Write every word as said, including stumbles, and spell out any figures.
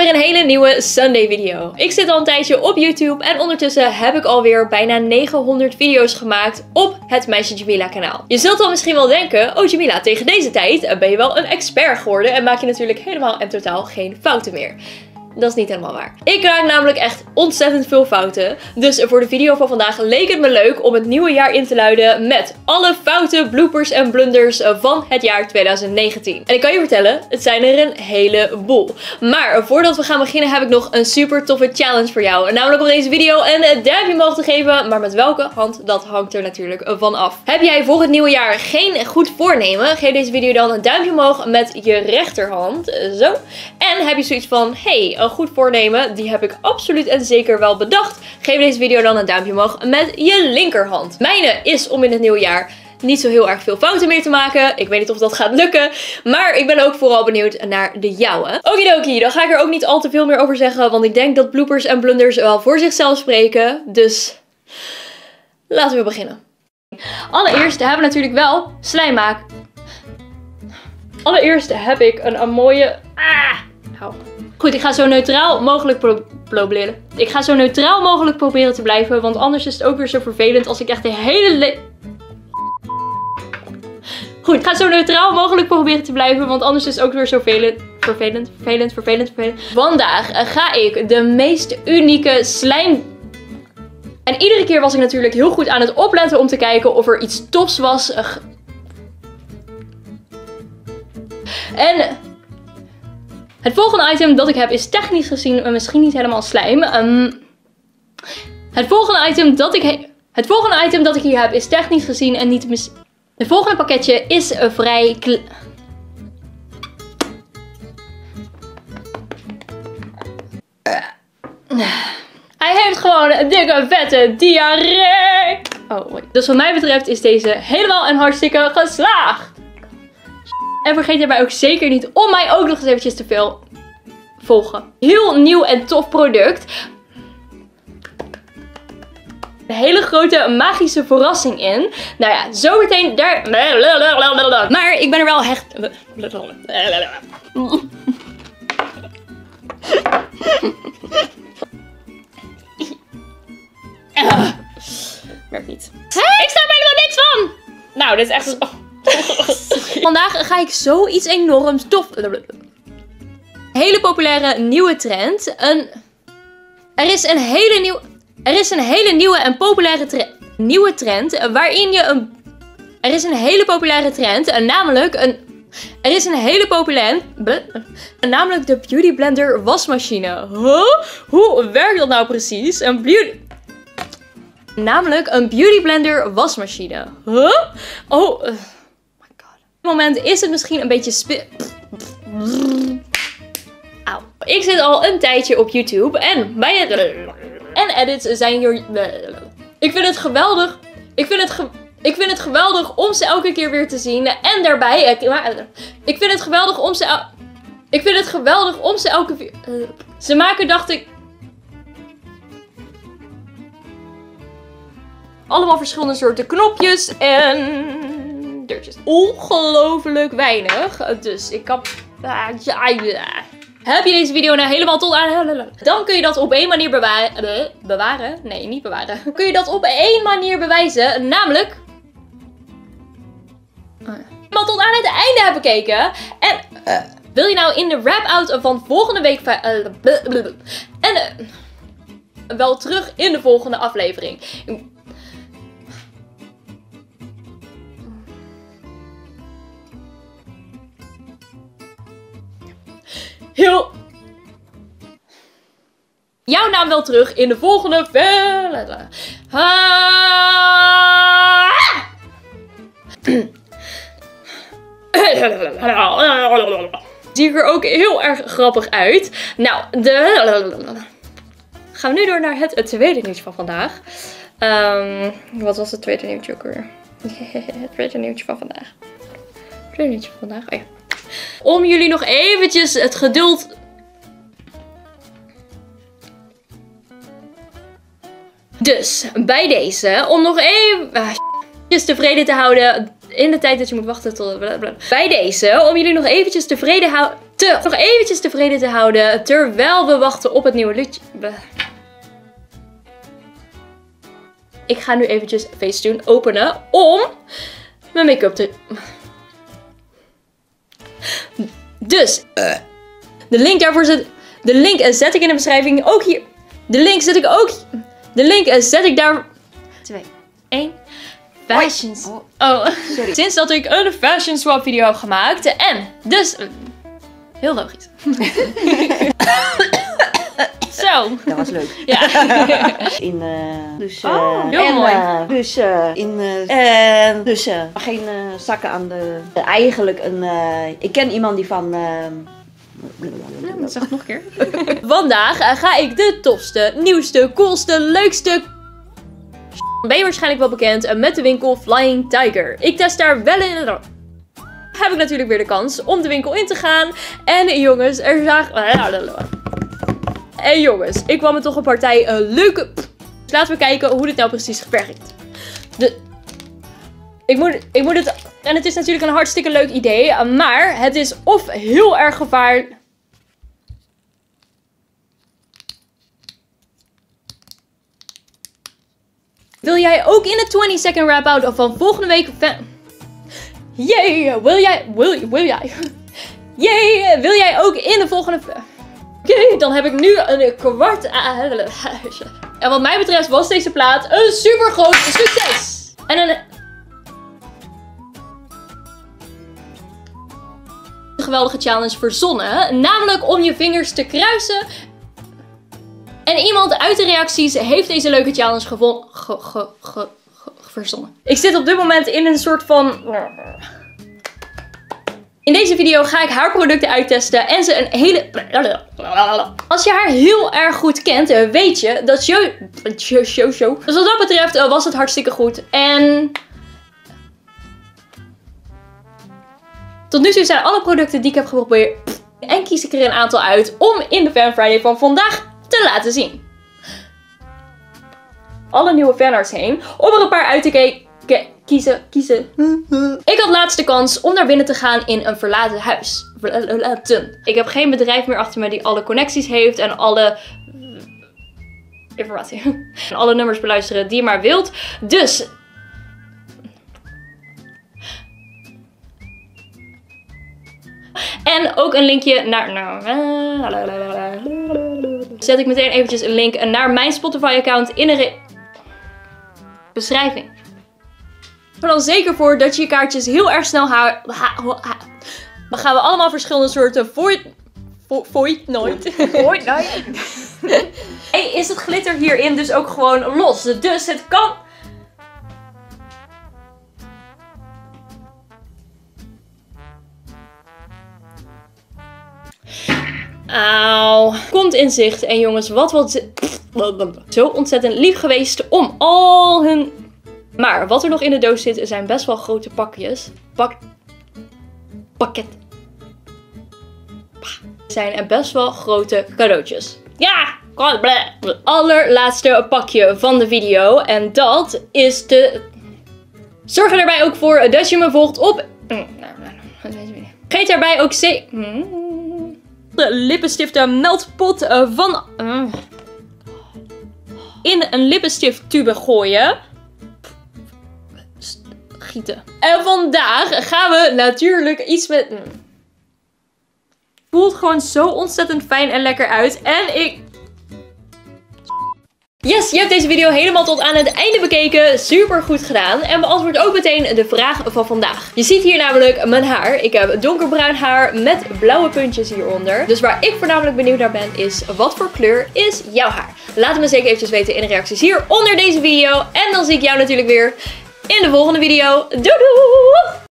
weer een hele nieuwe Sunday video. Ik zit al een tijdje op YouTube en ondertussen heb ik alweer bijna negenhonderd video's gemaakt op het Meisje Jamila kanaal. Je zult dan misschien wel denken, oh Jamila, tegen deze tijd ben je wel een expert geworden en maak je natuurlijk helemaal en totaal geen fouten meer. Dat is niet helemaal waar. Ik maak namelijk echt ontzettend veel fouten. Dus voor de video van vandaag leek het me leuk om het nieuwe jaar in te luiden met alle fouten, bloopers en blunders van het jaar tweeduizend negentien. En ik kan je vertellen, het zijn er een heleboel. Maar voordat we gaan beginnen heb ik nog een super toffe challenge voor jou. Namelijk om deze video een duimpje omhoog te geven. Maar met welke hand, dat hangt er natuurlijk van af. Heb jij voor het nieuwe jaar geen goed voornemen? Geef deze video dan een duimpje omhoog met je rechterhand. Zo. En heb je zoiets van, hey, een goed voornemen, die heb ik absoluut en zeker wel bedacht. Geef deze video dan een duimpje omhoog met je linkerhand. Mijne is om in het nieuwe jaar niet zo heel erg veel fouten meer te maken. Ik weet niet of dat gaat lukken. Maar ik ben ook vooral benieuwd naar de jouwe. Okidoki, dan ga ik er ook niet al te veel meer over zeggen. Want ik denk dat bloopers en blunders wel voor zichzelf spreken. Dus laten we beginnen. Allereerst hebben we natuurlijk wel slijmmaak. Allereerst heb ik een, een mooie... Ah, hou. Goed, ik ga zo neutraal mogelijk pro proberen. Ik ga zo neutraal mogelijk proberen te blijven. Want anders is het ook weer zo vervelend als ik echt de hele le... Goed, ik ga zo neutraal mogelijk proberen te blijven. Want anders is het ook weer zo vervelend. Vervelend, vervelend, vervelend, vervelend. Vandaag ga ik de meest unieke slijm... En iedere keer was ik natuurlijk heel goed aan het opletten om te kijken of er iets tofs was. En... Het volgende item dat ik heb is technisch gezien misschien niet helemaal slijm. Um, het, volgende item dat ik het volgende item dat ik hier heb is technisch gezien en niet mis... Het volgende pakketje is uh, vrij... Kle uh. Hij heeft gewoon een dikke vette diarree. Oh, wait. Dus wat mij betreft is deze helemaal en hartstikke geslaagd. En vergeet daarbij ook zeker niet om mij ook nog eens eventjes te veel volgen. Heel nieuw en tof product. Een hele grote magische verrassing in. Nou ja, zometeen daar... Maar ik ben er wel echt... Werkt niet. Ik snap helemaal niks van! Nou, dit is echt... Vandaag ga ik zoiets enorms tof... Hele populaire nieuwe trend. Een... Er is een hele nieuwe... Er is een hele nieuwe en populaire trend... Nieuwe trend waarin je een... Er is een hele populaire trend, namelijk een... Er is een hele populaire... Namelijk de Beauty Blender wasmachine. Huh? Hoe werkt dat nou precies? Een beauty... Namelijk een Beauty Blender wasmachine. Huh? Oh... Uh... Op dit moment is het misschien een beetje spi... Auw. Ik zit al een tijdje op YouTube en bij het... En edits zijn hier... Ik vind het geweldig. Ik vind het, ge... ik vind het geweldig om ze elke keer weer te zien. En daarbij... Ik vind het geweldig om ze... El... Ik vind het geweldig om ze elke keer... Ze maken, dacht ik... Allemaal verschillende soorten knopjes en... deurtjes. Ongelooflijk weinig. Dus ik kan... Heb je deze video nou helemaal tot aan... Dan kun je dat op één manier bewaren. Bewaren? Nee, niet bewaren. Kun je dat op één manier bewijzen. Namelijk... Helemaal tot aan het einde heb bekeken. En... Uh, wil je nou in de wrap-out van volgende week... Uh, en... Uh, wel terug in de volgende aflevering. Heel... Jouw naam wel terug in de volgende... Ah! Zie ik er ook heel erg grappig uit. Nou, de... Gaan we nu door naar het, het tweede nieuwtje van vandaag. Um, wat was het tweede nieuwtje ook weer? Het tweede nieuwtje van vandaag. Het tweede nieuwtje van vandaag, oh ja. Om jullie nog eventjes het geduld... Dus, bij deze, om nog even... Ah, tevreden te houden in de tijd dat je moet wachten tot... Blablabla. Bij deze, om jullie nog eventjes tevreden houden... te, nog eventjes tevreden te houden terwijl we wachten op het nieuwe liedje. Ik ga nu eventjes Facetune openen om mijn make-up te... Dus, uh. de link daarvoor zet... De link zet ik in de beschrijving. Ook hier. De link zet ik ook... De link zet ik daar... twee, één. Fashions. Oh, oh. Sorry. Sinds dat ik een fashion swap video heb gemaakt. En, dus... Heel logisch. Zo. Dat was leuk. Ja. In, uh, dus, uh, oh, heel en, mooi. Uh, dus, uh, in, uh, en, dus, uh, geen uh, zakken aan de... Uh, eigenlijk een, uh, ik ken iemand die van... Uh, Ja, zeg het nog een keer. Vandaag uh, ga ik de tofste, nieuwste, coolste, leukste... Ben je waarschijnlijk wel bekend uh, met de winkel Flying Tiger. Ik test daar wel in... Heb ik natuurlijk weer de kans om de winkel in te gaan. En jongens, er zagen... En jongens, ik kwam me toch een partij een leuke... Dus laten we kijken hoe dit nou precies werkt. De... Ik moet, ik moet het... En het is natuurlijk een hartstikke leuk idee. Maar het is of heel erg gevaarlijk... Wil jij ook in de twintig second wrap out van volgende week... Jee, wil jij... Wil, wil jij... Jee, wil jij ook in de volgende... Oké, okay, dan heb ik nu een kwart... En wat mij betreft was deze plaat een super groot succes. En een... Een geweldige challenge verzonnen. Namelijk om je vingers te kruisen. En iemand uit de reacties heeft deze leuke challenge gevonden. Ge, ge, ge, ge, verzonnen. Ik zit op dit moment in een soort van... In deze video ga ik haar producten uittesten en ze een hele... Als je haar heel erg goed kent, weet je dat show... show, show, show. Dus wat dat betreft was het hartstikke goed. En... Tot nu toe zijn alle producten die ik heb geprobeerd. En kies ik er een aantal uit om in de Fan Friday van vandaag te laten zien. Alle nieuwe fanarts heen. Om er een paar uit te kijken. Kiezen, kiezen. Ik had laatst de kans om naar binnen te gaan in een verlaten huis. Verlaten. Ik heb geen bedrijf meer achter me die alle connecties heeft en alle informatie. En alle nummers beluisteren die je maar wilt. Dus... En ook een linkje naar... Zet ik meteen eventjes een link naar mijn Spotify account in de beschrijving. Maar dan zeker voor dat je je kaartjes heel erg snel houdt. Dan gaan we allemaal verschillende soorten void... Void nooit. Void nooit. Hey, is het glitter hierin dus ook gewoon los. Dus het kan... Auw. Komt in zicht. En jongens, wat wat... Zo ontzettend lief geweest om al hun... Maar wat er nog in de doos zit, zijn best wel grote pakjes. Pak... Pakket. Zijn er best wel grote cadeautjes. Ja! Het allerlaatste pakje van de video. En dat is de... Zorg er daarbij ook voor dat je me volgt op... Vergeet daarbij ook C... De lippenstiften meldpot van... In een lippenstift-tube gooien. Gieten. En vandaag gaan we natuurlijk iets met... Het voelt gewoon zo ontzettend fijn en lekker uit. En ik... Yes, je hebt deze video helemaal tot aan het einde bekeken. Super goed gedaan. En beantwoord ook meteen de vraag van vandaag. Je ziet hier namelijk mijn haar. Ik heb donkerbruin haar met blauwe puntjes hieronder. Dus waar ik voornamelijk benieuwd naar ben is, wat voor kleur is jouw haar? Laat het me zeker eventjes weten in de reacties hier onder deze video. En dan zie ik jou natuurlijk weer in de volgende video. Doei doei!